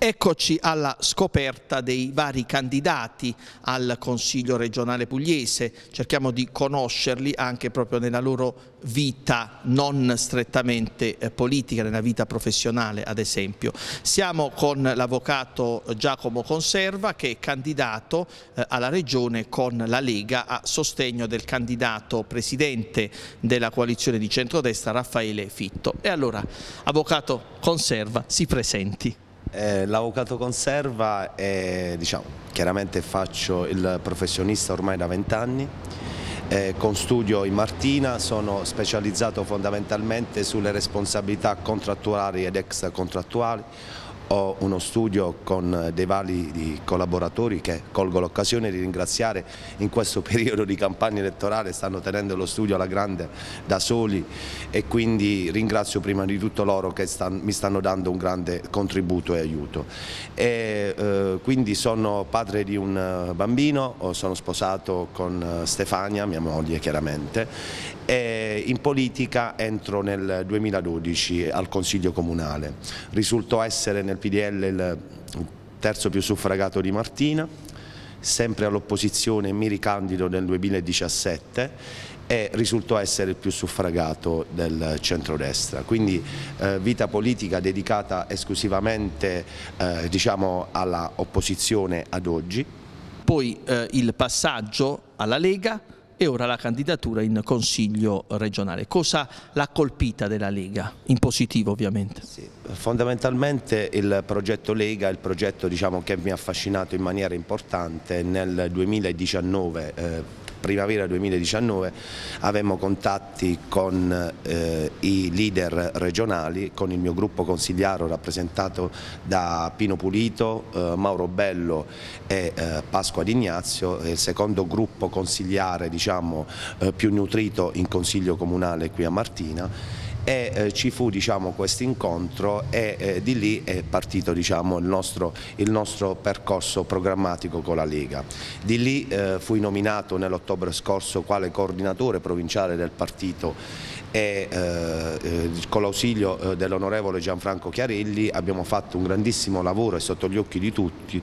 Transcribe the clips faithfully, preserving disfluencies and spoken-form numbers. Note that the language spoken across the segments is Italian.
Eccoci alla scoperta dei vari candidati al Consiglio regionale pugliese. Cerchiamo di conoscerli anche proprio nella loro vita non strettamente eh, politica, nella vita professionale ad esempio. Siamo con l'avvocato Giacomo Conserva, che è candidato eh, alla Regione con la Lega a sostegno del candidato presidente della coalizione di centrodestra Raffaele Fitto. E allora, avvocato Conserva, si presenti. Eh, L'avvocato Conserva è, diciamo, chiaramente faccio il professionista ormai da vent'anni, eh, con studio in Martina, sono specializzato fondamentalmente sulle responsabilità contrattuali ed extracontrattuali. Ho uno studio con dei validi collaboratori che colgo l'occasione di ringraziare in questo periodo di campagna elettorale, stanno tenendo lo studio alla grande da soli, e quindi ringrazio prima di tutto loro che stan, mi stanno dando un grande contributo e aiuto. E, eh, quindi sono padre di un bambino, sono sposato con Stefania, mia moglie chiaramente, e in politica entro nel duemiladodici al Consiglio Comunale. Risultò essere nel P D L il terzo più suffragato di Martina, sempre all'opposizione mi ricandido nel duemiladiciassette e risultò essere il più suffragato del centrodestra. Quindi eh, vita politica dedicata esclusivamente eh, diciamo alla opposizione ad oggi. Poi eh, il passaggio alla Lega e ora la candidatura in Consiglio regionale. Cosa l'ha colpita della Lega? In positivo ovviamente. Sì, fondamentalmente il progetto Lega è il progetto, diciamo, che mi ha affascinato in maniera importante. Nel duemiladiciannove, eh, primavera duemiladiciannove, avevamo contatti con eh, i leader regionali, con il mio gruppo consigliaro rappresentato da Pino Pulito, eh, Mauro Bello e eh, Pasqua D'Ignazio, il secondo gruppo consigliare, diciamo, eh, più nutrito in Consiglio Comunale qui a Martina. E eh, ci fu, diciamo, questo incontro e eh, di lì è partito, diciamo, il, nostro, il nostro percorso programmatico con la Lega. Di lì eh, fui nominato nell'ottobre scorso quale coordinatore provinciale del partito e eh, con l'ausilio eh, dell'onorevole Gianfranco Chiarelli abbiamo fatto un grandissimo lavoro e sotto gli occhi di tutti,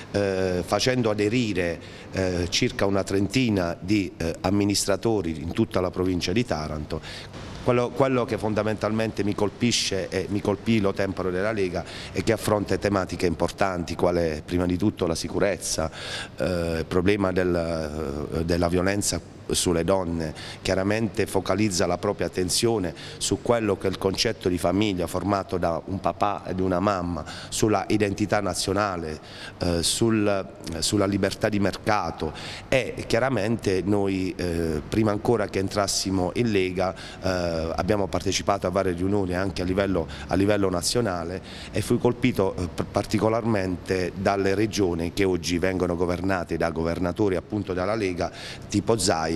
eh, facendo aderire eh, circa una trentina di eh, amministratori in tutta la provincia di Taranto. Quello, quello che fondamentalmente mi colpisce e mi colpì lo temporo della Lega è che affronta tematiche importanti, quale prima di tutto la sicurezza, eh, il problema del, della violenza sulle donne, chiaramente focalizza la propria attenzione su quello che è il concetto di famiglia formato da un papà ed una mamma, sulla identità nazionale, eh, sul, sulla libertà di mercato, e chiaramente noi eh, prima ancora che entrassimo in Lega eh, abbiamo partecipato a varie riunioni anche a livello, a livello nazionale, e fui colpito eh, particolarmente dalle regioni che oggi vengono governate da governatori appunto dalla Lega, tipo Zaia.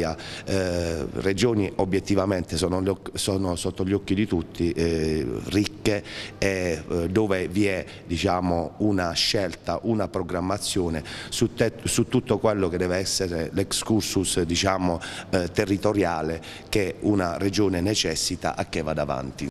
Eh, regioni obiettivamente sono, sono sotto gli occhi di tutti, eh, ricche, e eh, dove vi è, diciamo, una scelta, una programmazione su, te, su tutto quello che deve essere l'excursus, diciamo, eh, territoriale che una regione necessita a che vada avanti.